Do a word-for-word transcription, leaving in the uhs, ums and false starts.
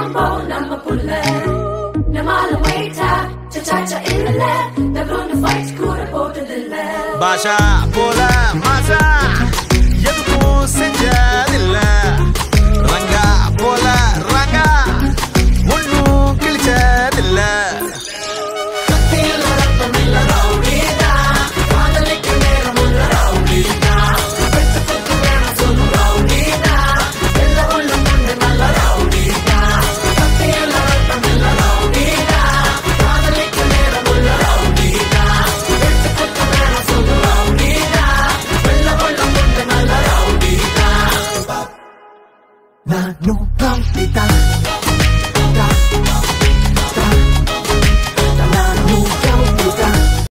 mambo நம்ம புள்ள நம்மால வெயிட்டா சச்சாச்சா இல்ல தகுந்த ஃபைட் கூட போட்டதில்ல பாஷா போல மாசா எதுக்கும் செஞ்சதில்லை